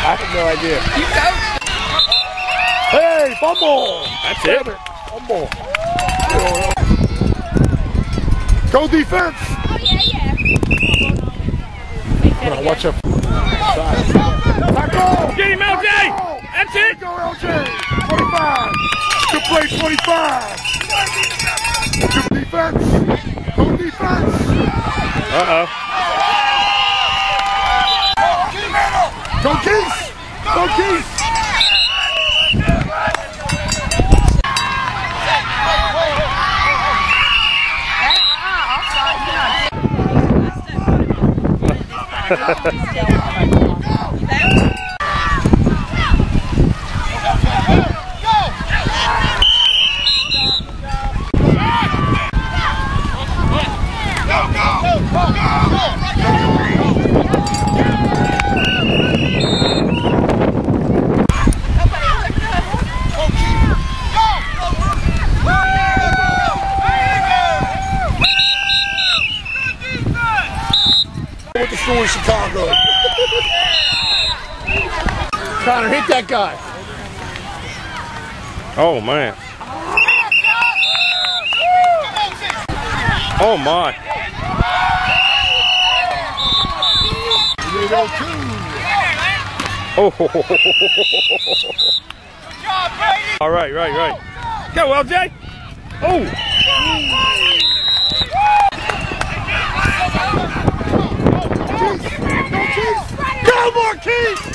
I have no idea. You go. Hey, fumble! That's it. Fumble. Go defense! Oh, yeah. Watch out. Tackle! Get him, LJ! That's it! Go, LJ! 25! Good play, 25! Good defense! Go defense! Uh-oh. Go Geese! Go Geese! With the school in Chicago. Connor, hit that guy. Oh, man. Oh, my. Oh. All right. Go, LJ. Oh. Go, Marquise!